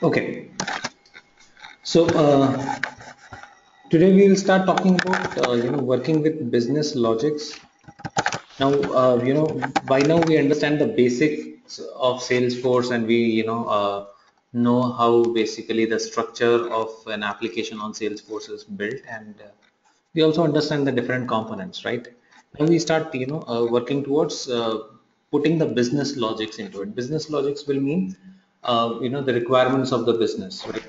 Okay, so today we will start talking about working with business logics. Now by now we understand the basics of Salesforce, and we know how basically the structure of an application on Salesforce is built, and we also understand the different components, right? Now we start working towards putting the business logics into it. Business logics will mean the requirements of the business, right?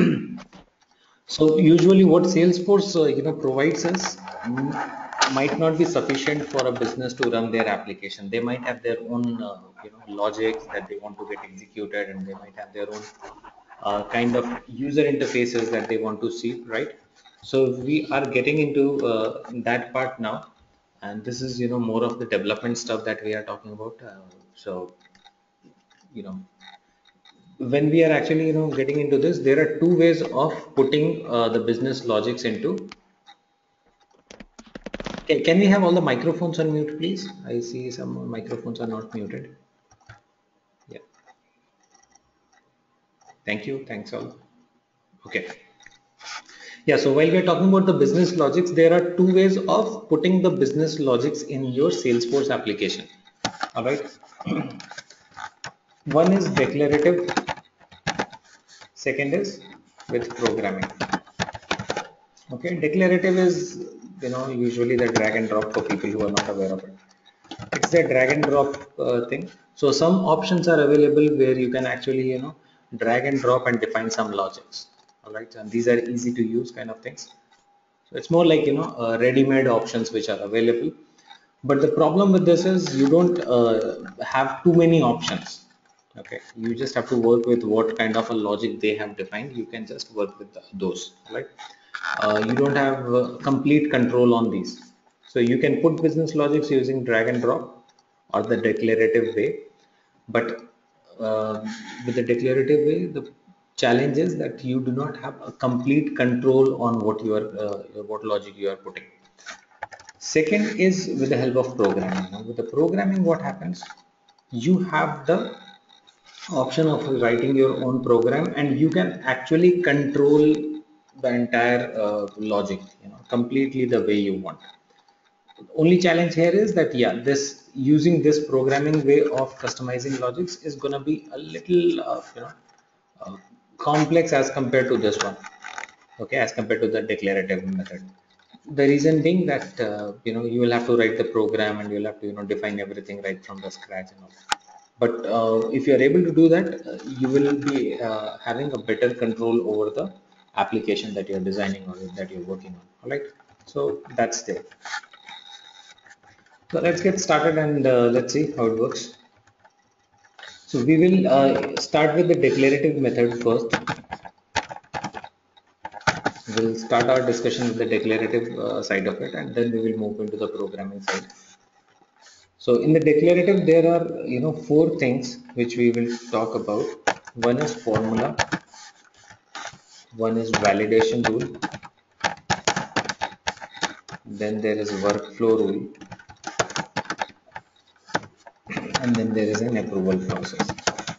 So usually what Salesforce provides us might not be sufficient for a business to run their application. They might have their own logic that they want to get executed, and they might have their own kind of user interfaces that they want to see, right? So we are getting into that part now, and this is more of the development stuff that we are talking about. So you know when we are actually getting into this, there are two ways of putting the business logics into. Can we have all the microphones on mute, please? I see some microphones are not muted. Yeah, thank you, thanks all. Okay, yeah, so while we're talking about the business logics, there are two ways of putting the business logics in your Salesforce application. All right, one is declarative, second is with programming. Okay, declarative is usually the drag and drop for people who are not aware of it. It's a drag and drop thing. So some options are available where you can actually drag and drop and define some logics. All right, and these are easy to use kind of things. So it's more like ready-made options which are available. But the problem with this is you don't have too many options. Okay, you just have to work with what kind of a logic they have defined. You can just work with those, right? You don't have complete control on these. So you can put business logics using drag and drop or the declarative way. But uh, with the declarative way, the challenge is that you do not have a complete control on what logic you are putting. Second is with the help of programming. Now, with the programming, what happens? You have the option of writing your own program, and you can actually control the entire logic, completely the way you want. Only challenge here is that this using this programming way of customizing logics is going to be a little uh, complex as compared to this one. Okay, as compared to the declarative method. The reason being that you will have to write the program, and you'll have to define everything right from the scratch and all. But if you are able to do that, you will be having a better control over the application that you're designing or that you're working on. All right, so that's there. So let's get started, and let's see how it works. So we will start with the declarative method first. We'll start our discussion with the declarative side of it, and then we will move into the programming side. So in the declarative, there are four things which we will talk about. One is formula, one is validation rule, then there is workflow rule, and then there is an approval process.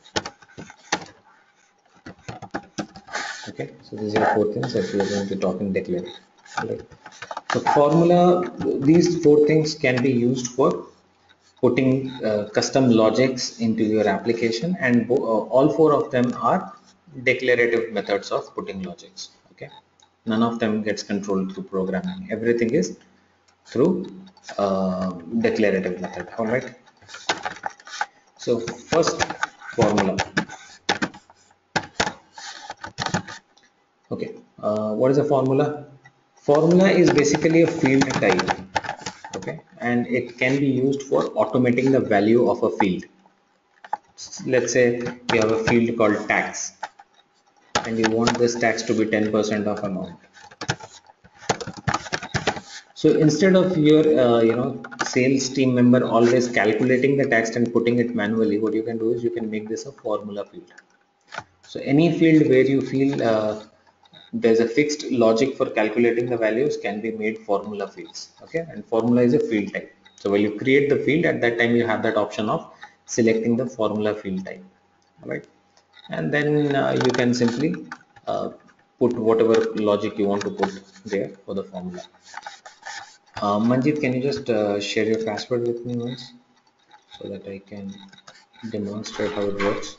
Okay, so these are four things that we are going to talk in declarative. Right. So formula, these four things can be used for putting custom logics into your application, and all four of them are declarative methods of putting logics. Okay, none of them gets controlled through programming. Everything is through declarative method. All right, so first, formula. Okay, what is a formula? Formula is basically a field type. Okay, and it can be used for automating the value of a field. Let's say you have a field called tax, and you want this tax to be 10% of amount. So instead of your sales team member always calculating the tax and putting it manually, what you can do is you can make this a formula field. So any field where you feel there's a fixed logic for calculating the values can be made formula fields. Okay, and formula is a field type. So when you create the field, at that time you have that option of selecting the formula field type. All right. and then you can simply put whatever logic you want to put there for the formula. Manjit, can you just share your password with me once so that I can demonstrate how it works?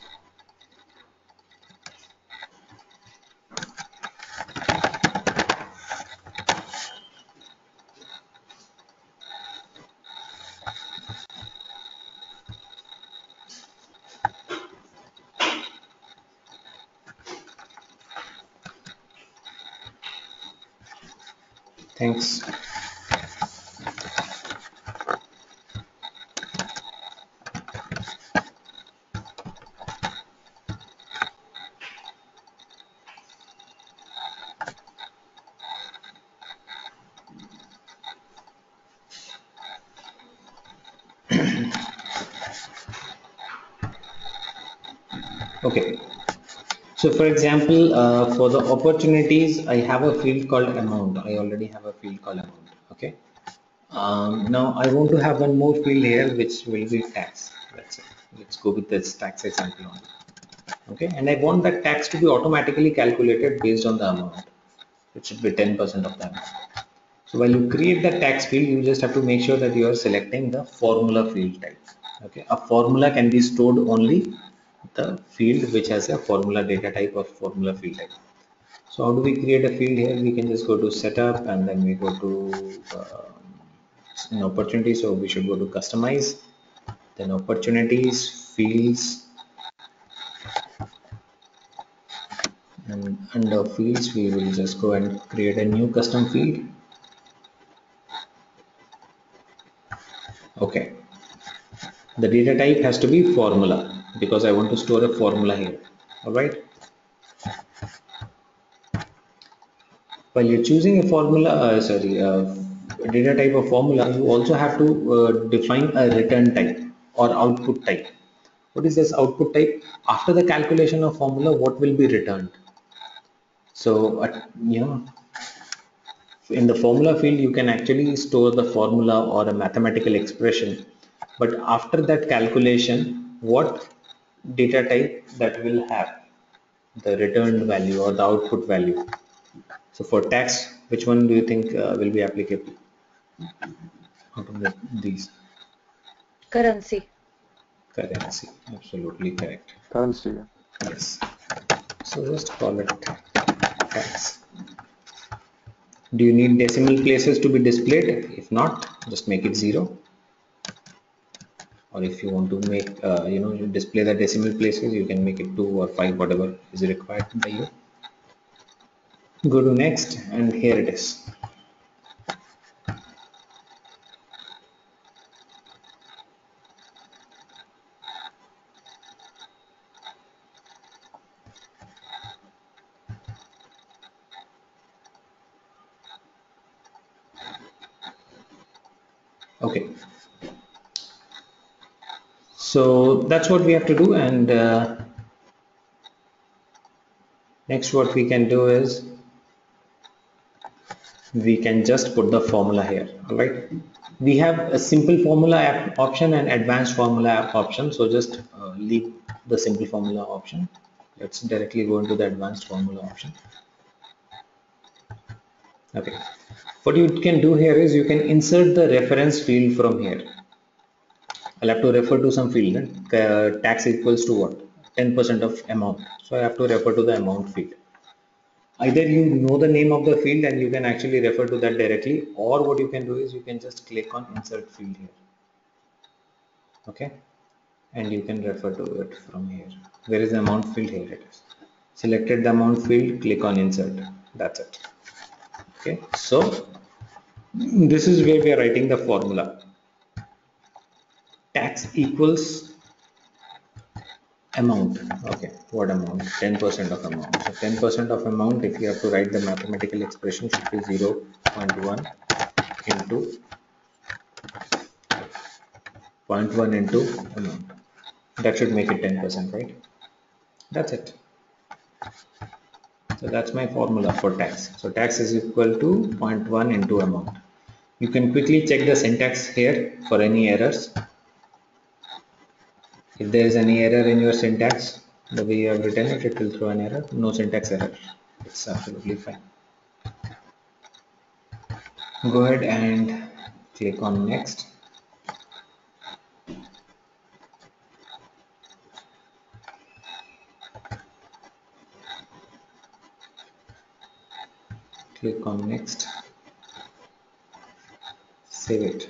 Thanks. Okay. So for example, for the opportunities, I have a field called amount. I already have a field called amount. Okay. Now I want to have one more field here, which will be tax. Let's say, let's go with this tax example only. Okay. And I want that tax to be automatically calculated based on the amount. It should be 10% of the amount. So while you create the tax field, you just have to make sure that you are selecting the formula field type. Okay. A formula can be stored only the field which has a formula data type or formula field type. So how do we create a field here? We can just go to setup and then we go to an opportunity. So we should go to customize, then opportunities, fields, and under fields we will just go and create a new custom field. Okay. The data type has to be formula because I want to store a formula here. All right. While you're choosing a formula, data type of formula, you also have to define a return type or output type. What is this output type? After the calculation of formula, what will be returned? So, in the formula field, you can actually store the formula or a mathematical expression. But after that calculation, what data type that will have the returned value or the output value? So for tax, which one do you think will be applicable out of these? Currency. Currency, absolutely correct. Currency. Yes. So just call it tax. Do you need decimal places to be displayed? If not, just make it 0. Or if you want to make, you display the decimal places, you can make it 2 or 5, whatever is required by you. Go to next, and here it is. Okay. So that's what we have to do, and next what we can do is we can just put the formula here. All right, we have a simple formula option and advanced formula option, so just leave the simple formula option. Let's directly go into the advanced formula option. Okay, what you can do here is you can insert the reference field from here. I'll have to refer to some field. Tax equals to what? 10% of amount, so I have to refer to the amount field. Either you know the name of the field and you can actually refer to that directly, or what you can do is you can just click on insert field here. Okay, and you can refer to it from here. Where is the amount field? Here it is. Selected the amount field, click on insert. That's it. Okay, so this is where we are writing the formula. Tax equals amount. Okay, what amount? 10% of amount. So 10% of amount, if you have to write the mathematical expression, should be 0.1 into 0.1 into amount. That should make it 10%, right? That's it. So that's my formula for tax. So tax is equal to 0.1 into amount. You can quickly check the syntax here for any errors. If there is any error in your syntax, The way you have written it, it will throw an error. No syntax error. It's absolutely fine. Go ahead and click on next. Click on next. Save it.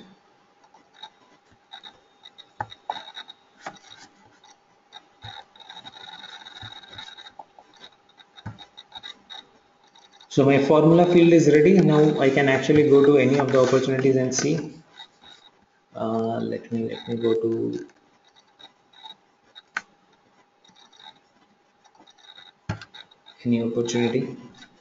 So my formula field is ready. Now I can actually go to any of the opportunities and see. Let me go to any opportunity.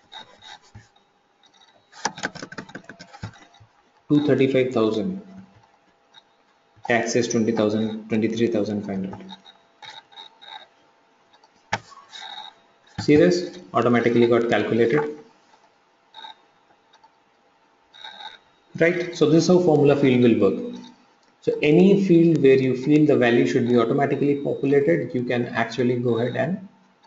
235,000. Tax is 20,000, 23,500. See this? Automatically got calculated. Right? So this is how formula field will work. So any field where you feel the value should be automatically populated, you can actually go ahead and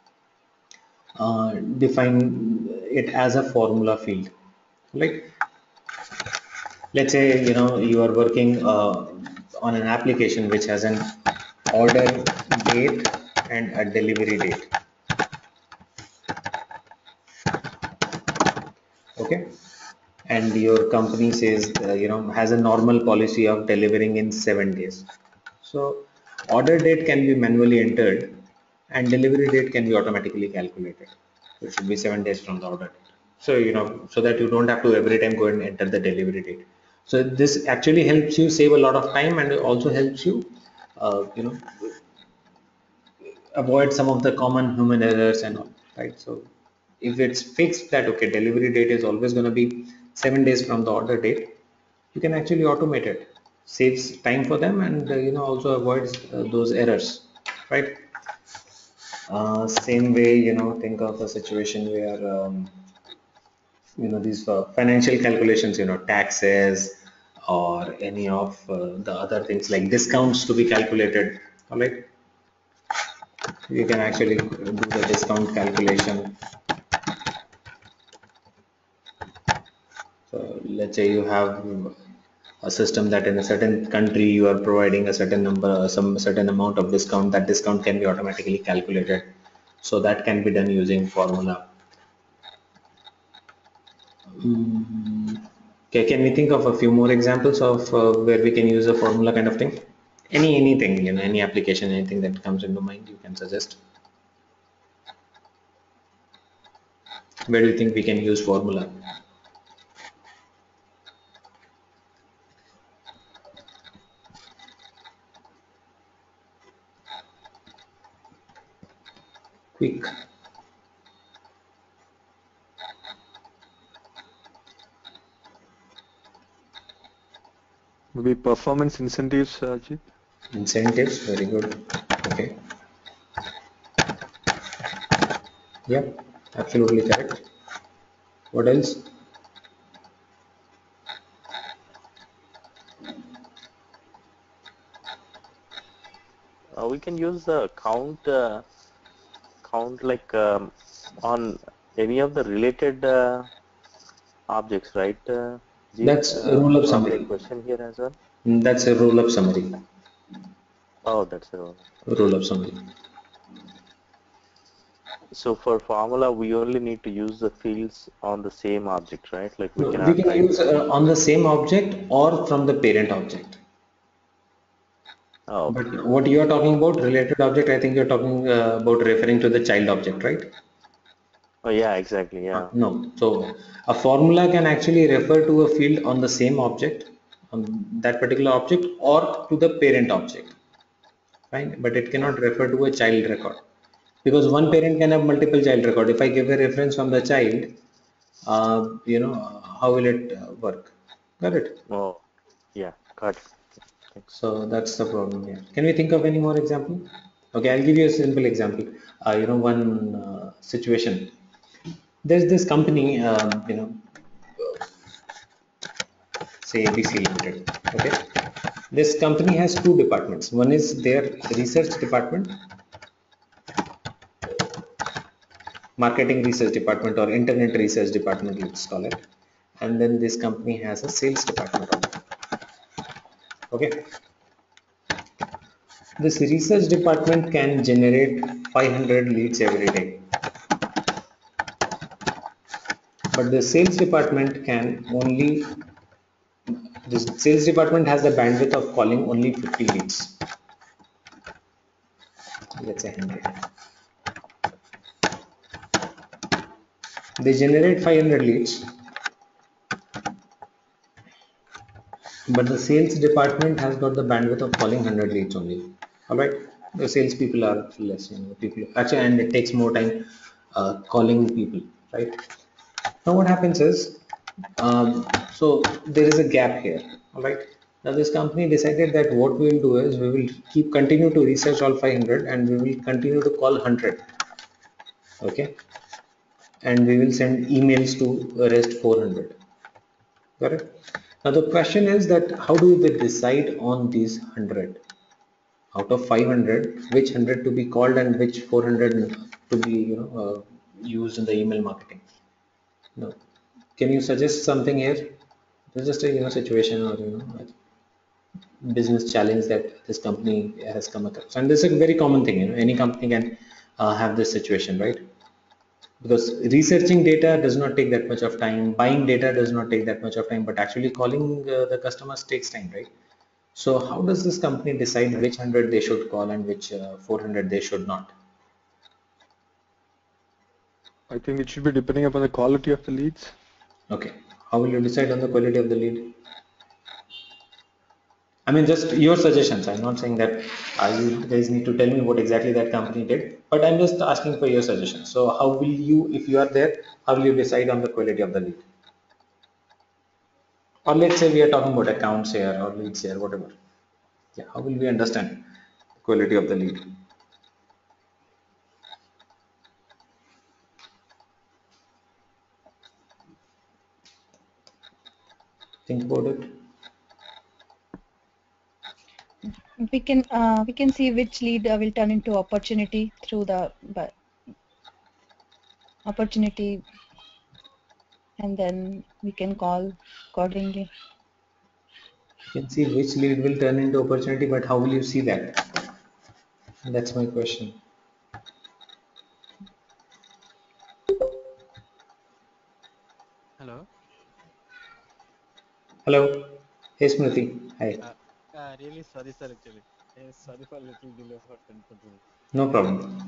define it as a formula field. Like, let's say you are working on an application which has an order date and a delivery date. Okay, and your company says has a normal policy of delivering in 7 days. So order date can be manually entered and delivery date can be automatically calculated. So it should be 7 days from the order date. So so that you don't have to every time go and enter the delivery date. So this actually helps you save a lot of time and also helps you avoid some of the common human errors and all, right? So if it's fixed that okay, delivery date is always going to be 7 days from the order date, you can actually automate it, saves time for them, and also avoids those errors, right? Same way, think of a situation where these financial calculations, taxes or any of the other things like discounts to be calculated. All right, you can actually do the discount calculation. So let's say you have a system that in a certain country you are providing a certain number, some certain amount of discount. That discount can be automatically calculated. So that can be done using formula. Okay, can we think of a few more examples of where we can use a formula kind of thing? Anything, any application, anything that comes into mind, you can suggest. Where do you think we can use formula? Quick. Maybe performance incentives, Ajit. Incentives, very good. Okay. Yep, absolutely correct. What else? We can use the count like on any of the related objects, right? That's a rule of Probably a summary. question here as well. That's a rule of summary. Oh, that's a role. Rule of summary. So for formula, we only need to use the fields on the same object, right? Like we No, we cannot can type. use on the same object or from the parent object. Oh, okay. But what you are talking about, related object, I think you're talking about referring to the child object, right? Oh, yeah, exactly. Yeah. No. So a formula can actually refer to a field on the same object, on that particular object, or to the parent object, right? But it cannot Okay. refer to a child record, because one parent can have multiple child record. If I give a reference from the child, how will it work? Got it? Oh, yeah. Got it. Thanks. So that's the problem here. Can we think of any more example? Okay, I'll give you a simple example. One situation. There's this company, say ABC Limited. Okay, this company has two departments. One is their research department, marketing research department or internet research department, let's call it. And then this company has a sales department also. Okay. This research department can generate 500 leads every day. But the sales department can only, the sales department has the bandwidth of calling only 50 leads. Let's say 100. They generate 500 leads, but the sales department has got the bandwidth of calling 100 leads only. All right, the sales people are less, people actually, and it takes more time calling people, right? Now what happens is, so there is a gap here. All right. Now this company decided that what we will do is we will continue to research all 500 and we will continue to call 100. Okay. And we will send emails to rest 400. Correct. Now the question is that how do we decide on these 100 out of 500, which 100 to be called and which 400 to be used in the email marketing? No. Can you suggest something here? It's just a situation or business challenge that this company has come across, and this is a very common thing. Any company can have this situation, right? Because researching data does not take that much of time, buying data does not take that much of time, but actually calling the customers takes time, right? So how does this company decide which 100 they should call and which 400 they should not? I think it should be depending upon the quality of the leads. Okay, how will you decide on the quality of the lead? I mean, just your suggestions. I'm not saying that you guys need to tell me what exactly that company did, but I'm just asking for your suggestions. So how will you, if you are there, how will you decide on the quality of the lead? Or let's say we are talking about accounts here or leads here, whatever. Yeah, how will we understand the quality of the lead? Think about it. We can see which lead will turn into opportunity through the opportunity, and then we can call accordingly. You can see which lead will turn into opportunity, but how will you see that? That's my question. Hello. Hello. Hey Smriti. Hi. Really sorry, sir. Actually, sorry for little delay for 10-20 minutes. No problem.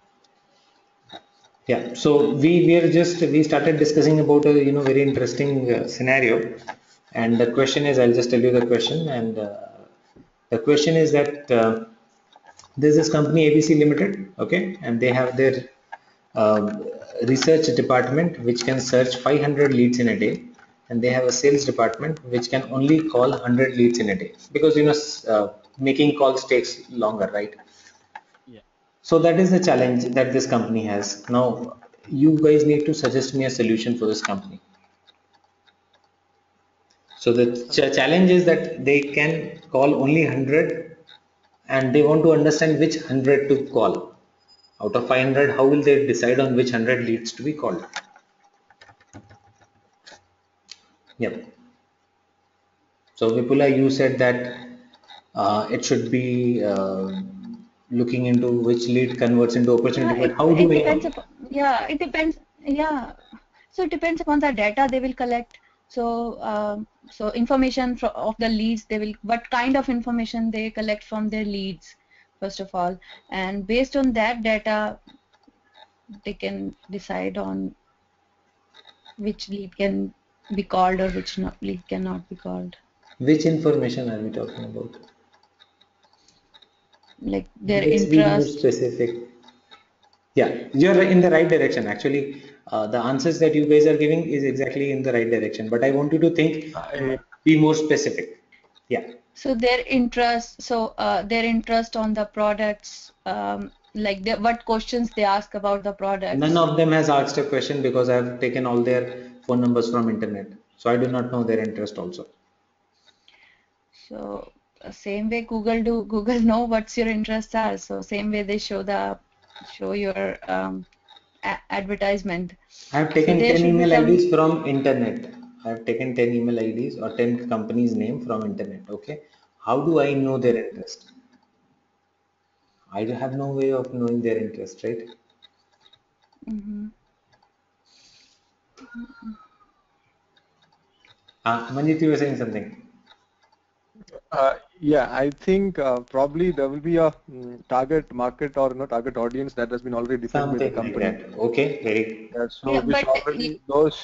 Yeah. So we started discussing about a very interesting scenario, and the question is, I'll just tell you the question, and the question is that there's this company ABC Limited, okay, and they have their research department which can search 500 leads in a day, and they have a sales department which can only call 100 leads in a day, because making calls takes longer, right? Yeah. So that is the challenge that this company has. Now you guys need to suggest me a solution for this company. So the challenge is that they can call only 100 and they want to understand which 100 to call. Out of 500, how will they decide on which 100 leads to be called? Yep. So Vipula, you said that it should be looking into which lead converts into opportunity, Yeah, but how do it we depends know? upon, yeah, it depends. Yeah, so it depends upon the data they will collect. So so information of the leads, they will, what kind of information they collect from their leads, first of all, and based on that data they can decide on which lead can be called or which not, lead cannot be called, Which information are we talking about? like their Let's be more interest. specific. Yeah, you're in the right direction. Actually, the answers that you guys are giving is exactly in the right direction. But I want you to think, be more specific. Yeah. So their interest on the products, like what questions they ask about the None products. of them has asked a question because I have taken all their phone numbers from internet. So I do not know their interest also. So same way Google know what's your interests are. So same way they show your advertisement. I have So taken there 10 should be email some. IDs from internet. I have taken 10 email IDs or 10 companies' name from internet. Okay. How do I know their interest? I have no way of knowing their interest, right? Mhm. Manjit, you were saying something. Yeah, I think probably there will be a target market or target audience that has been already defined by the Something like company. that. Okay. Very. Yeah, Yeah, so which but already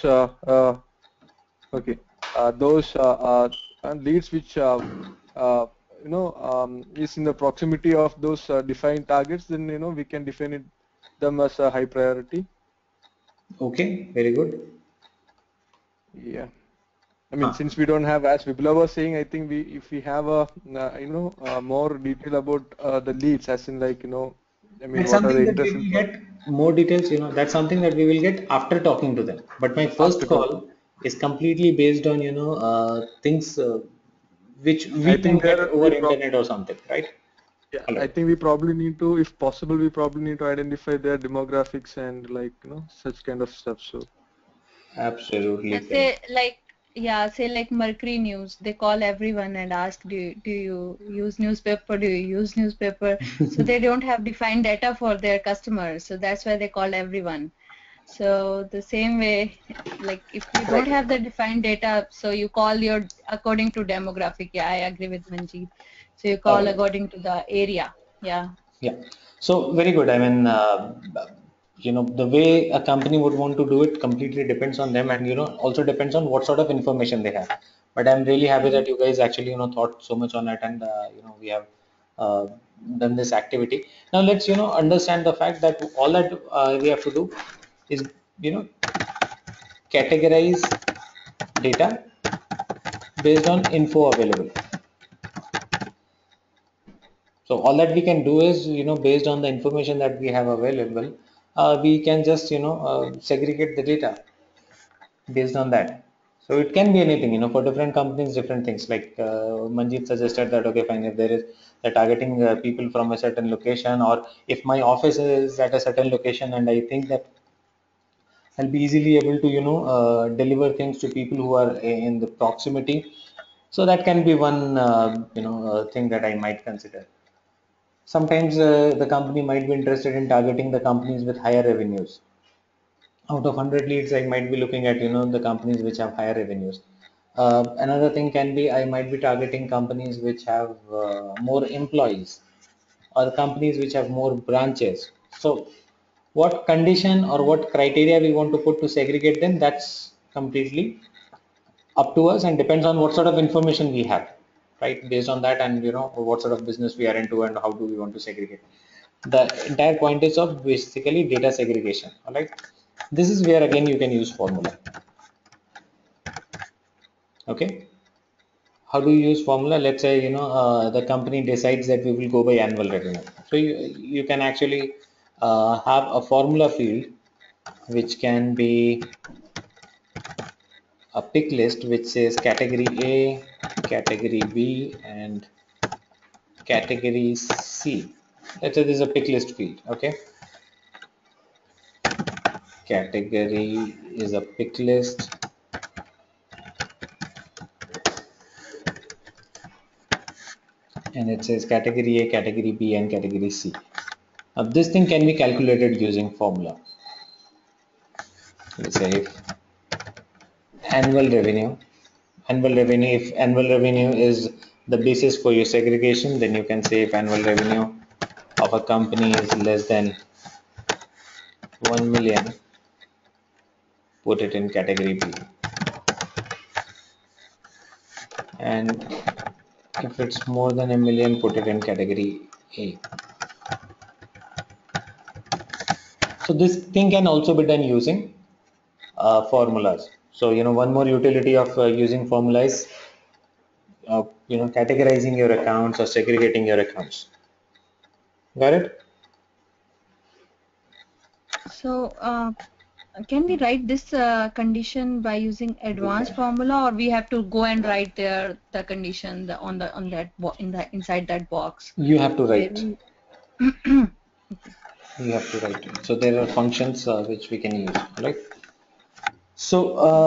okay those leads which uh, is in the proximity of those defined targets, then we can define them as a high priority. Okay. Very good. Yeah. I mean, Huh. since we don't have, as Vibla was saying, I think if we have a, more detail about the leads, as in like, I mean, That's what are the something that we interests and will get more details, that's something that we will get after talking to them. But my first after talking. call is completely based on, things which I we can think get there over internet or something, right? yeah, I Hello. think we probably need to, if possible, we probably need to identify their demographics and like, such kind of stuff. So, Absolutely correct. say like, yeah, say like Mercury News, they call everyone and ask, do you use newspaper? Do you use newspaper? So they don't have defined data for their customers, so that's why they call everyone. So the same way, like if you don't Correct. have the defined data, so you call your according to demographic. Yeah, I agree with Manjeet. So you All call right. according to the area. Yeah. Yeah. So very good. I mean, the way a company would want to do it completely depends on them, and also depends on what sort of information they have. But I'm really happy that you guys actually thought so much on it, and we have uh, done this activity. Now let's understand the fact that all that we have to do is you know categorize data based on info available. So all that we can do is, based on the information that we have available, we can just, segregate the data based on that. So it can be anything, for different companies, different things. Like Manjeet suggested that, okay, fine, if there is they're targeting people from a certain location, or if my office is at a certain location, and I think that I'll be easily able to, deliver things to people who are in the proximity. So that can be one, thing that I might consider. Sometimes the company might be interested in targeting the companies with higher revenues. Out of 100 leads, I might be looking at the companies which have higher revenues. Another thing can be I might be targeting companies which have more employees, or companies which have more branches. So what condition or what criteria we want to put to segregate them, that's completely up to us and depends on what sort of information we have, right? Based on that, and what sort of business we are into and how do we want to segregate. The entire point is of basically data segregation. All right, this is where again you can use formula. Okay, how do you use formula? Let's say the company decides that we will go by annual revenue, so you can actually have a formula field which can be a pick list which says category A, category B, and category C. Let's say this is a pick list field. Okay, category is a pick list, and it says category A, category B, and category C. Now this thing can be calculated using formula. Let's say if annual revenue, if annual revenue is the basis for your segregation, then you can say if annual revenue of a company is less than 1 million, put it in category B, and if it's more than a million, put it in category A. So this thing can also be done using formulas. So one more utility of using formulas, categorizing your accounts or segregating your accounts. Got it? So can we write this condition by using You advanced can. formula, or we have to go and write there the condition on that in the inside that box? You have to Where write. we okay. You have to write it. So there are functions which we can use, right? So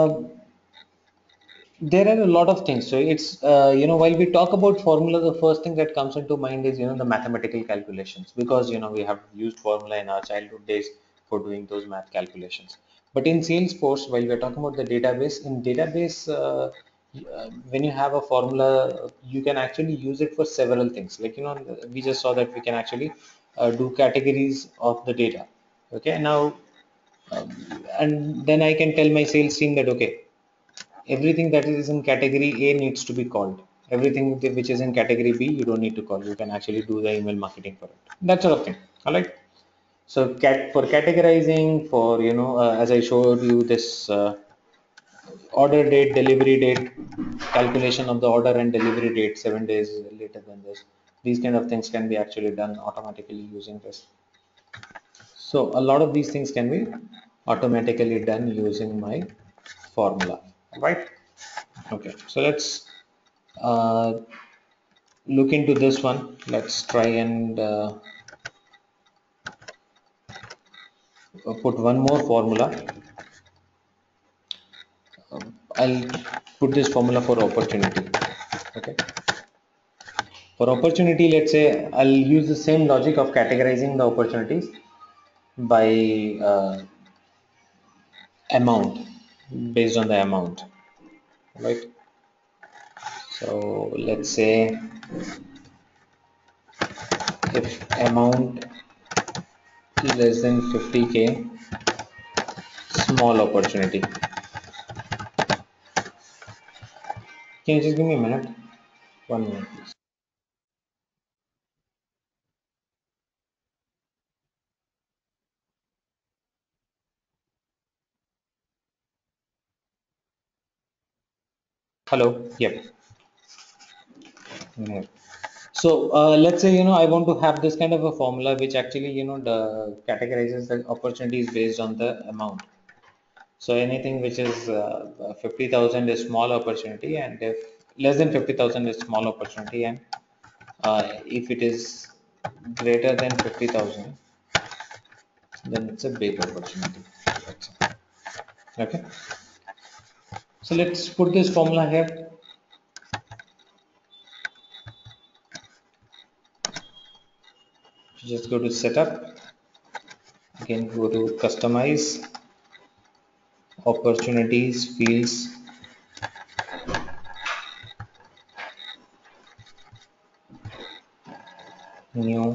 there are a lot of things. So it's while we talk about formula, the first thing that comes into mind is the mathematical calculations, because we have used formula in our childhood days for doing those math calculations. But in Salesforce, while we're talking about the database, in database when you have a formula, you can actually use it for several things. Like we just saw that we can actually do categories of the data. Okay, now and then I can tell my sales team that okay, everything that is in category A needs to be called. Everything which is in category B, you don't need to call. You can actually do the email marketing for it. That sort of thing. All right. So for categorizing, for as I showed you this order date, delivery date, calculation of the order and delivery date 7 days later than this. These kind of things can be actually done automatically using this. So a lot of these things can be automatically done using my formula, right? Okay, so let's uh, look into this one. Let's try and put one more formula. I'll put this formula for opportunity. Okay, for opportunity, let's say I'll use the same logic of categorizing the opportunities by amount, based on the amount, right? So let's say if amount less than 50K, small opportunity. Can you just give me a minute? 1 minute, please. Hello. Yep. Yeah. So let's say I want to have this kind of a formula which actually categorizes the opportunities based on the amount. So anything which is 50,000 is small opportunity, and if less than 50,000 is small opportunity, and if it is greater than 50,000, then it's a big opportunity. Okay. So let's put this formula here. Just go to setup. Again, go to customize, opportunities, fields, new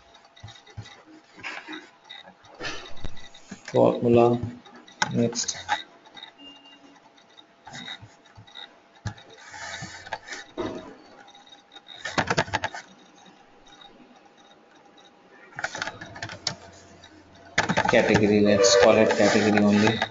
formula, next. Category, let's call it category only.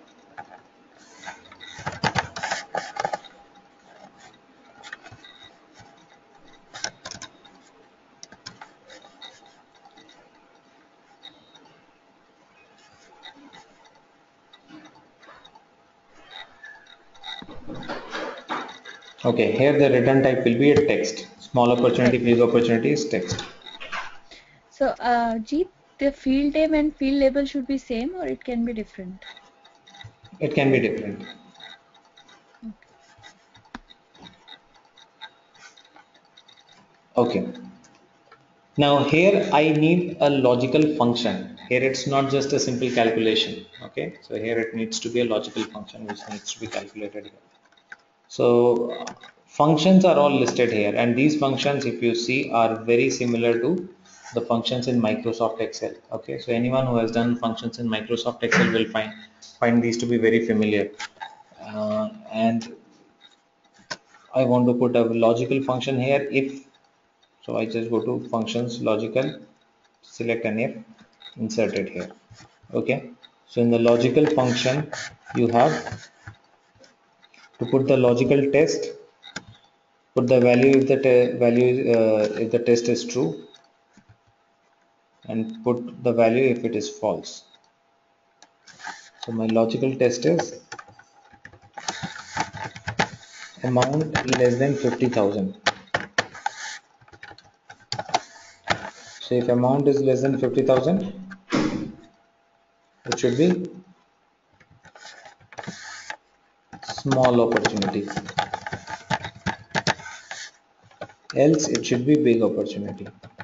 Okay, here the return type will be a text. Small opportunity, Text. big opportunity is text. So, Jeet, the field name and field label should be same or it can be different? It can be different. Okay. Now here I need a logical function. Here it's not just a simple calculation. Okay. So here it needs to be a logical function which needs to be calculated here. So functions are all listed here, and these functions, if you see, are very similar to the functions in Microsoft Excel. Okay, so anyone who has done functions in Microsoft Excel will find these to be very familiar. And I want to put a logical function here. If so, I just go to functions, logical, select an if, insert it here. Okay, so in the logical function, you have to put the logical test, put the value if the value if the test is true, and put the value if it is false. So my logical test is amount less than 50,000. So if amount is less than 50,000, it should be small opportunity, else it should be big opportunity.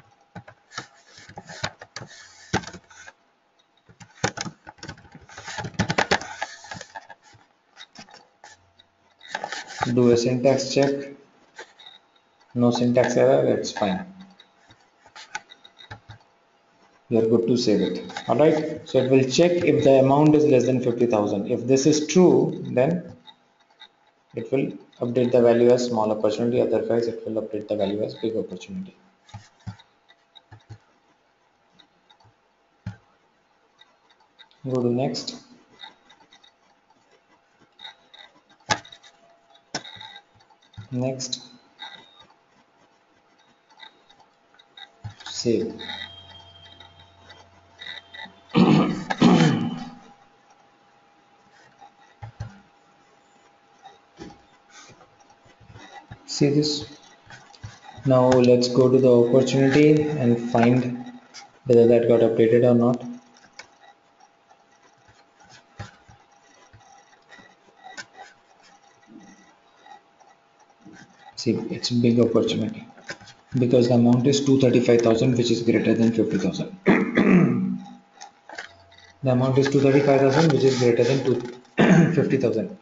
Do a syntax check, no syntax error, it's fine. You're good to save it. Alright, so it will check if the amount is less than 50,000. If this is true, then it will update the value as small opportunity, otherwise it will update the value as big opportunity. Go to next. Next. Save. See this? Now let's go to the opportunity and find whether that got updated or not. See, it's a big opportunity because the amount is 235,000, which is greater than 50,000. The amount is 235,000, which is greater than 50,000.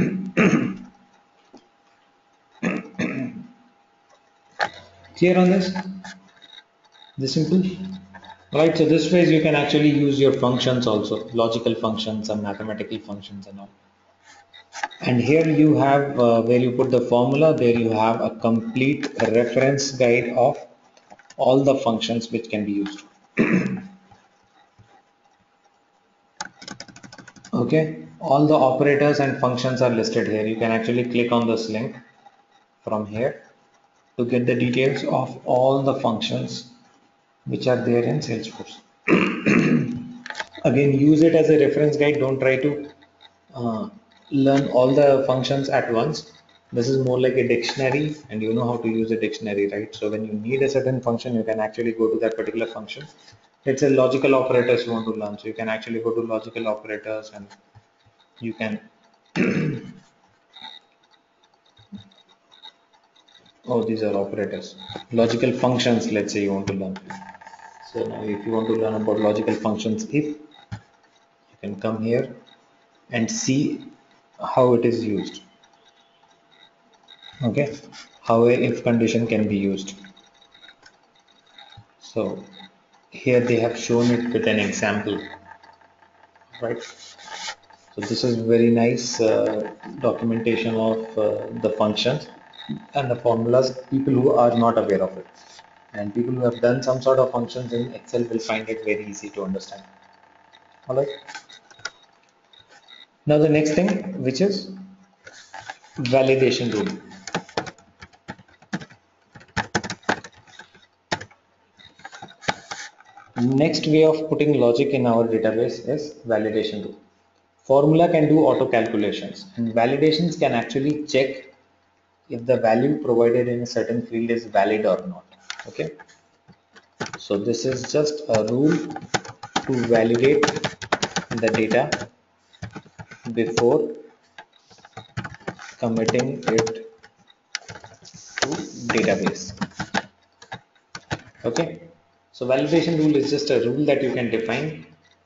Clear on this? This simple? Right, so this way you can actually use your functions also, logical functions and mathematical functions and all. And here you have where you put the formula, there you have a complete reference guide of all the functions which can be used. Okay, all the operators and functions are listed here. You can actually click on this link from here to get the details of all the functions which are there in Salesforce. Again, use it as a reference guide. Don't try to learn all the functions at once. This is more like a dictionary, and you know how to use a dictionary, right? So when you need a certain function, you can actually go to that particular function. Let's say logical operators you want to learn, so you can actually go to logical operators and you can oh, these are operators. Logical functions, let's say you want to learn. So now if you want to learn about logical functions, if you can come here and see how it is used. Okay, how a if condition can be used. So here they have shown it with an example, right? So this is very nice documentation of the functions and the formulas. People who are not aware of it, and people who have done some sort of functions in Excel will find it very easy to understand. All right. Now the next thing, which is validation rule. Next way of putting logic in our database is validation rule. Formula can do auto calculations, and validations can actually check if the value provided in a certain field is valid or not. Okay, so this is just a rule to validate the data before committing it to database. Okay, so validation rule is just a rule that you can define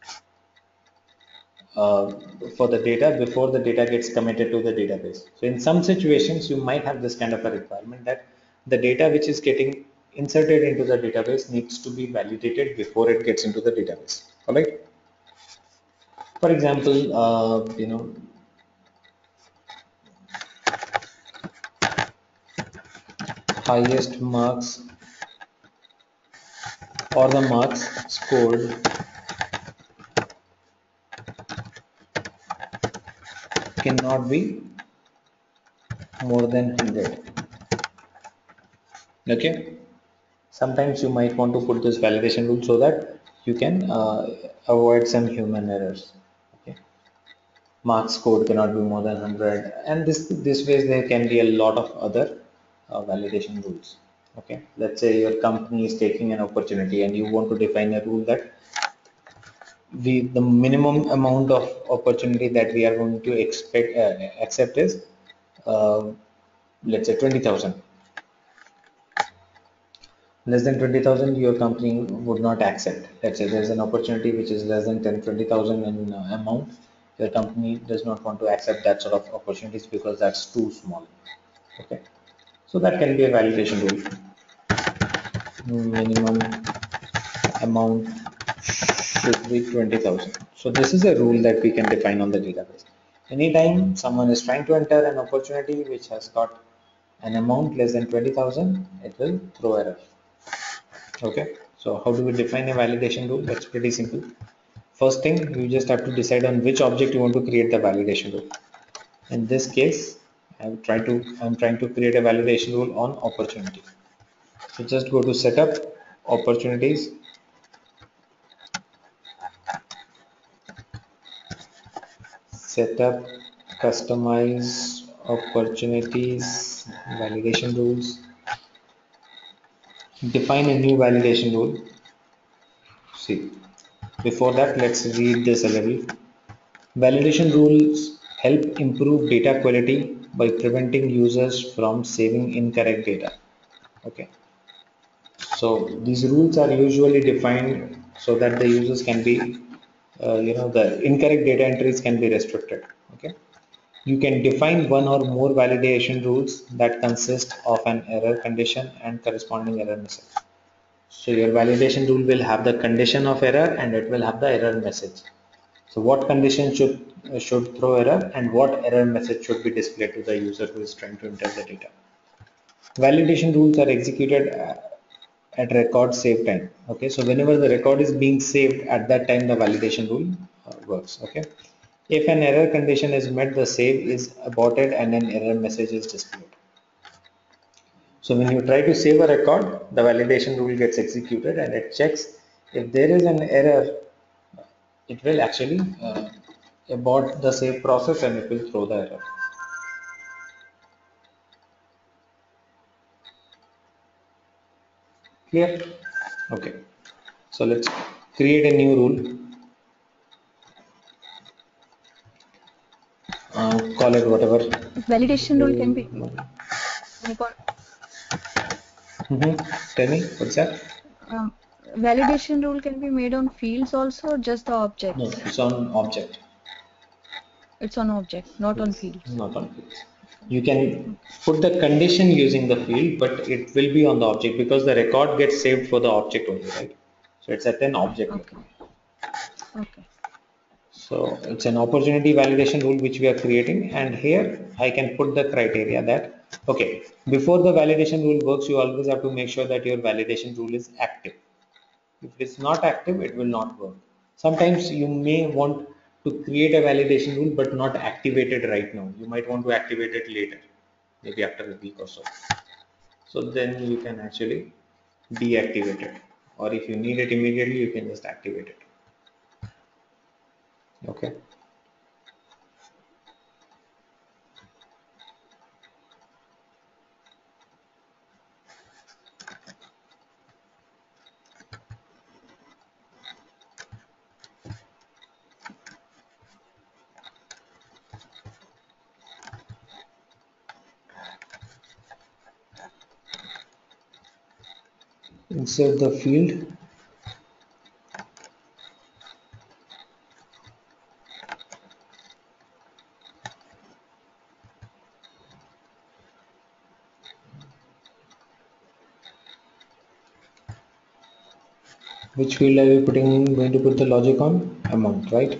for the data before the data gets committed to the database. So in some situations you might have this kind of a requirement that the data which is getting inserted into the database needs to be validated before it gets into the database. All right. For example, highest marks or the marks scored cannot be more than 100. Okay, sometimes you might want to put this validation rule so that you can avoid some human errors. Okay, marks scored cannot be more than 100, and this way there can be a lot of other validation rules. Okay, let's say your company is taking an opportunity and you want to define a rule that the minimum amount of opportunity that we are going to accept is let's say 20,000. Less than 20,000 your company would not accept. Let's say there's an opportunity which is less than 20,000 in amount. Your company does not want to accept that sort of opportunities because that's too small. Okay, so that can be a validation rule. Minimum amount should be 20,000. So this is a rule that we can define on the database. Anytime someone is trying to enter an opportunity which has got an amount less than 20,000, it will throw error. Okay, so how do we define a validation rule? That's pretty simple. First thing, you just have to decide on which object you want to create the validation rule. In this case, I'm trying to create a validation rule on opportunity. So just go to setup, opportunities, setup, customize opportunities, validation rules, define a new validation rule. See, before that, let's read this a little. Validation rules help improve data quality by preventing users from saving incorrect data. Okay, so these rules are usually defined so that the users can be, the incorrect data entries can be restricted. Okay, you can define one or more validation rules that consist of an error condition and corresponding error message. So your validation rule will have the condition of error and it will have the error message. So what condition should throw error and what error message should be displayed to the user who is trying to enter the data. Validation rules are executed at record save time. Okay, so whenever the record is being saved, at that time the validation rule works. Okay, if an error condition is met, the save is aborted and an error message is displayed. So when you try to save a record, the validation rule gets executed and it checks if there is an error. It will actually abort the save process and it will throw the error. Clear? Okay. So let's create a new rule. Call it whatever. Validation rule can be Tell me, what's that? validation rule can be made on fields also, or just the objects? No, it's on object. It's on object, not on Yes, fields. not on fields. You can put the condition using the field, but it will be on the object because the record gets saved for the object only, right? So it's at an object level. Okay. So it's an opportunity validation rule which we are creating, and here I can put the criteria that, okay, before the validation rule works, you always have to make sure that your validation rule is active. If it's not active, it will not work. Sometimes you may want to create a validation rule but not activate it right now. You might want to activate it later, maybe after a week or so. So then you can actually deactivate it, or if you need it immediately, you can just activate it. Okay. Insert the field. Which field are we going to put the logic on? Amount, right?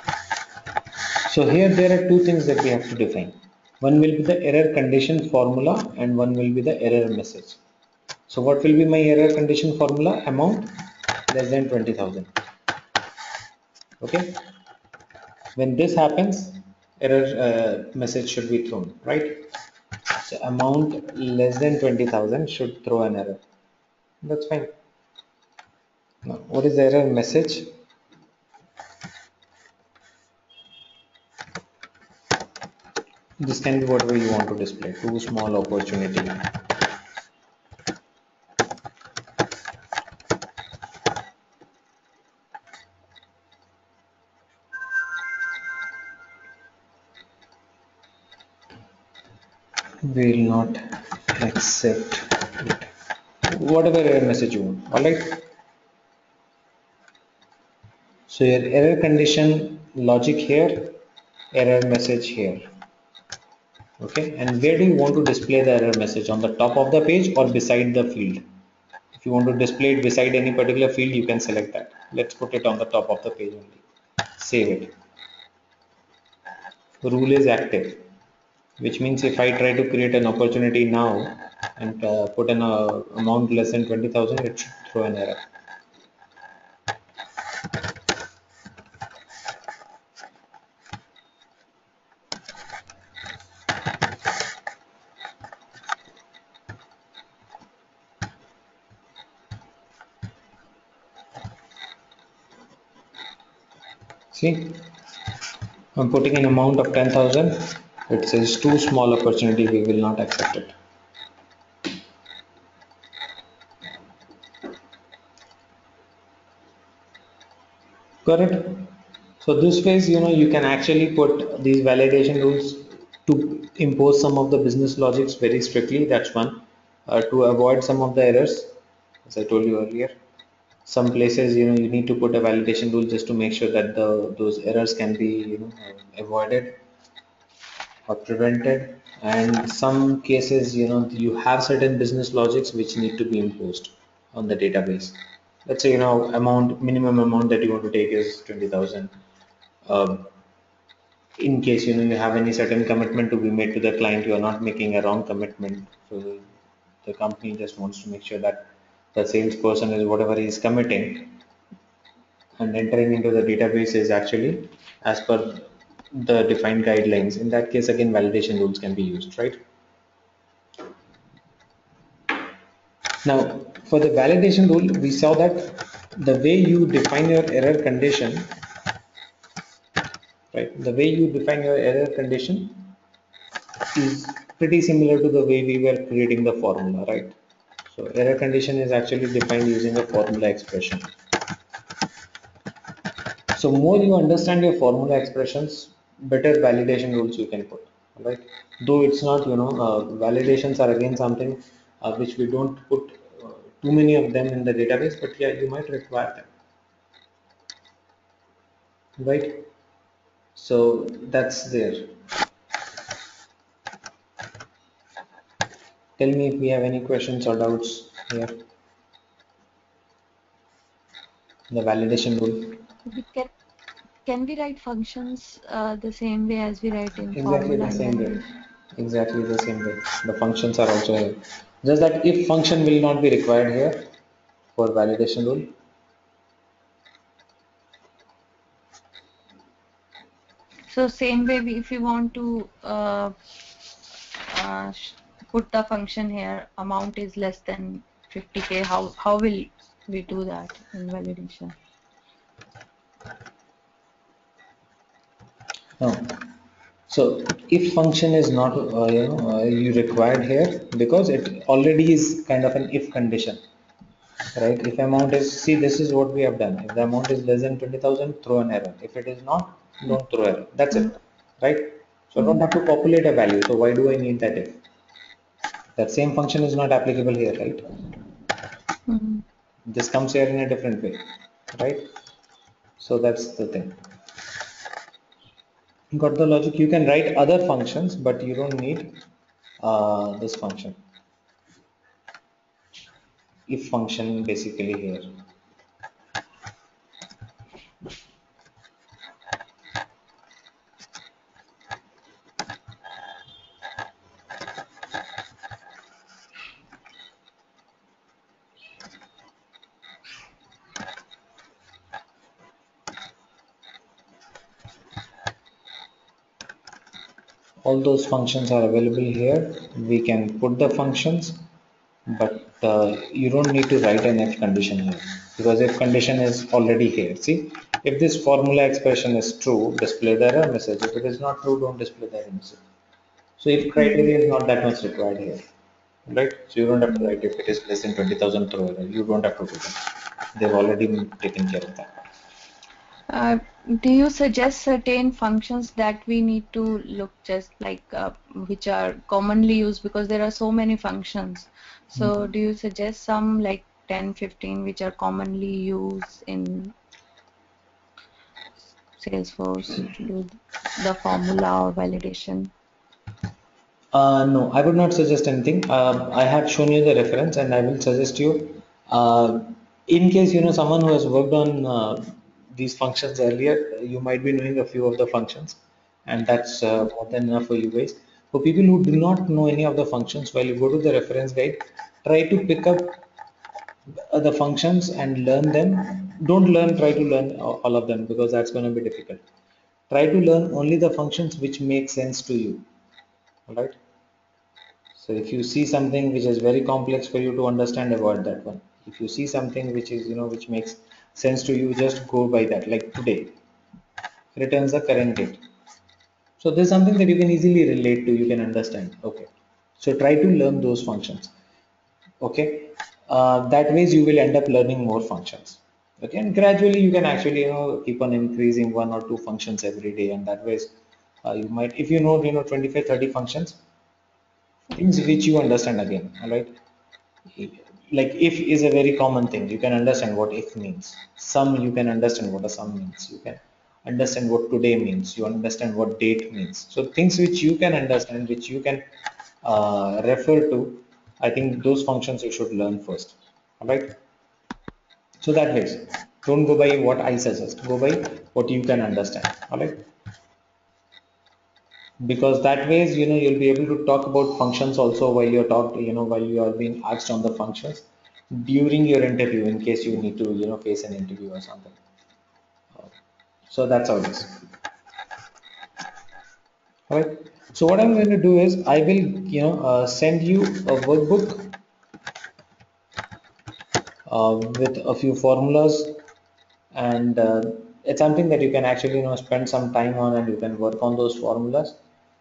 So here there are two things that we have to define. One will be the error condition formula and one will be the error message. So what will be my error condition formula? Amount less than 20,000. Okay. When this happens, error message should be thrown, right? So amount less than 20,000 should throw an error. That's fine. Now, what is the error message? This can be whatever you want to display. Too small opportunity. will not accept it. Whatever error message you want. All right. So your error condition logic here, error message here. Okay. And where do you want to display the error message? On the top of the page or beside the field? If you want to display it beside any particular field, you can select that. Let's put it on the top of the page only. Save it. Rule is active, which means if I try to create an opportunity now and put an amount less than 20,000, it should throw an error. See, I'm putting an amount of 10,000. It says too small opportunity, we will not accept it. Correct. So this ways, you can actually put these validation rules to impose some of the business logics very strictly. That's one. To avoid some of the errors, as I told you earlier. Some places, you need to put a validation rule just to make sure that those errors can be, avoided or prevented. And some cases, you have certain business logics which need to be imposed on the database. Let's say, minimum amount that you want to take is 20,000. In case you have any certain commitment to be made to the client, you are not making a wrong commitment. So the company just wants to make sure that the salesperson is whatever he is committing and entering into the database is actually as per the defined guidelines. In that case, again, validation rules can be used, right? Now, for the validation rule, we saw that the way you define your error condition, right? The way you define your error condition is pretty similar to the way we were creating the formula, right? So error condition is actually defined using a formula expression. So more you understand your formula expressions, better validation rules you can put, right? Though it's not, validations are again something which we don't put too many of them in the database, but yeah, you might require them, right? So that's there. Tell me if we have any questions or doubts here. The validation rule. We can we write functions the same way as we write in Exactly formula the and same way. validation? Exactly the same way. The functions are also here. Just that if function will not be required here for validation rule. So same way, if you want to put the function here, amount is less than 50K, how will we do that in validation? No. So if function is not you required here because it already is kind of an if condition, right? If amount is, see, this is what we have done. If the amount is less than 20,000, throw an error. If it is not, don't throw error. That's Mm-hmm. it, right? So I don't have to populate a value. So why do I need that if? That same function is not applicable here, right? Mm-hmm. This comes here in a different way, right? So that's the thing. Got the logic? You can write other functions, but you don't need this function. If function basically here. All those functions are available here. We can put the functions, but you don't need to write an if condition here because if condition is already here. See, if this formula expression is true, display the error message. If it is not true, don't display the error message. So if criteria is not that much required here, right? So you don't have to write if it is less than 20,000 throw error. You don't have to do that. They've already taken care of that. Uh, do you suggest certain functions that we need to look just like which are commonly used, because there are so many functions? So do you suggest some like 10, 15 which are commonly used in Salesforce to do the formula or validation? No, I would not suggest anything. I have shown you the reference, and I will suggest you, uh, in case you know someone who has worked on these functions earlier, you might be knowing a few of the functions, and that's more than enough for you guys. For people who do not know any of the functions, while you go to the reference guide, try to pick up the functions and learn them. Don't try to learn all of them, because that's going to be difficult. Try to learn only the functions which make sense to you. All right. So if you see something which is very complex for you to understand, avoid that one. If you see something which is, which makes sense to you, just go by that. Like today, returns the current date. So there's something that you can easily relate to, you can understand. Okay. So try to learn those functions. Okay. That ways you will end up learning more functions. Okay. And gradually you can actually, keep on increasing 1 or 2 functions every day. And that ways you might, if you know, 25, 30 functions, things which you understand again. All right. Like if is a very common thing, you can understand what if means. Sum, you can understand what a sum means. You can understand what today means. You understand what date means. So things which you can understand, which you can refer to, I think those functions you should learn first. All right. So that ways, don't go by what I suggest, go by what you can understand. All right. Because that ways, you'll be able to talk about functions also while you're while you are being asked on the functions during your interview, in case you need to face an interview or something. So that's how it is. All right. So what I'm going to do is I will send you a workbook with a few formulas, and it's something that you can actually spend some time on, and you can work on those formulas.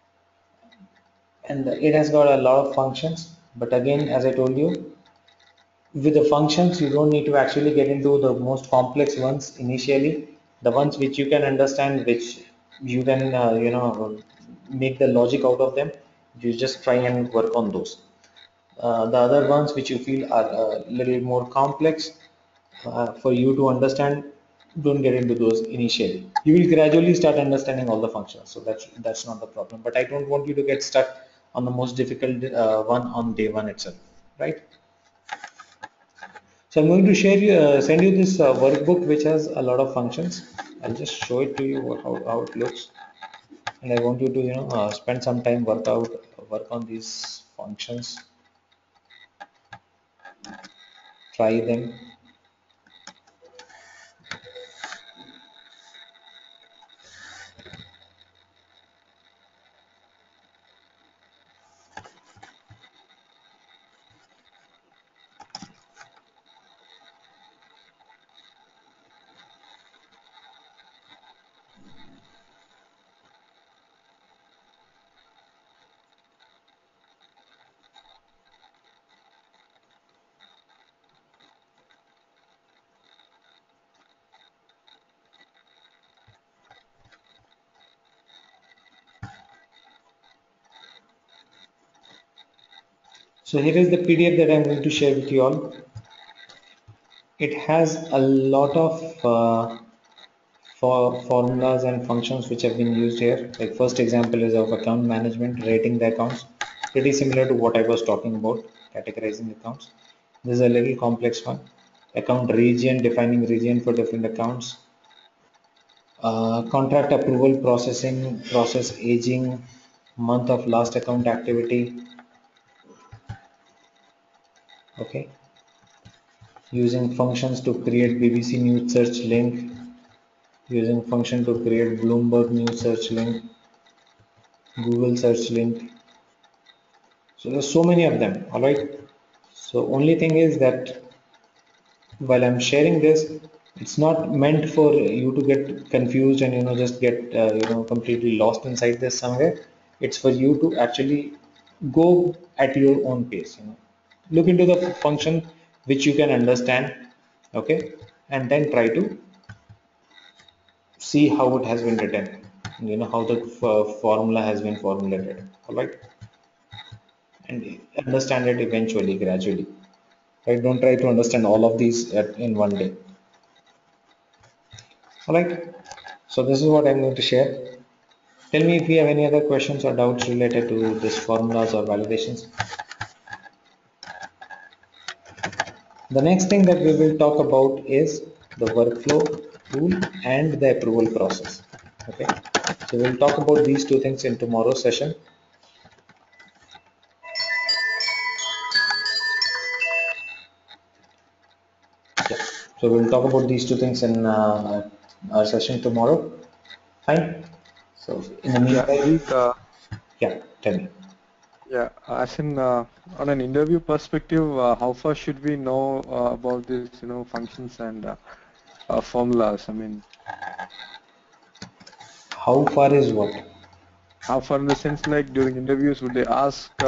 And it has got a lot of functions, but again, as I told you, with the functions you don't need to actually get into the most complex ones initially. The ones which you can understand, which you can make the logic out of them, you just try and work on those. The other ones which you feel are a little more complex for you to understand, don't get into those initially. You will gradually start understanding all the functions, so that's not the problem. But I don't want you to get stuck on the most difficult one on day one itself, right? So I'm going to send you this workbook which has a lot of functions. I'll just show it to you how it looks, and I want you to spend some time work on these functions, try them. So here is the PDF that I'm going to share with you all. It has a lot of for formulas and functions which have been used here. Like first example is of account management, rating the accounts, pretty similar to what I was talking about, categorizing accounts. This is a little complex one. Account region, defining region for different accounts. Contract approval processing, process aging, month of last account activity. Okay. Using functions to create BBC News search link, using function to create Bloomberg News search link, Google search link. So there's so many of them. All right. So only thing is that while I'm sharing this, it's not meant for you to get confused and just get completely lost inside this somewhere. It's for you to actually go at your own pace. Look into the function which you can understand, okay, and then try to see how it has been written, how the formula has been formulated, all right, and understand it eventually, gradually, right? Don't try to understand all of these in one day, all right? So this is what I'm going to share. Tell me if you have any other questions or doubts related to this formulas or validations. The next thing that we will talk about is the workflow tool and the approval process. Okay, so we'll talk about these two things in tomorrow's session. Yeah. So we'll talk about these two things in our session tomorrow. Fine. So in the Yeah, meantime, Geek, yeah, tell me. yeah, as in on an interview perspective, how far should we know about this, functions and formulas? I mean, How far is what? how far in the sense like during interviews would they ask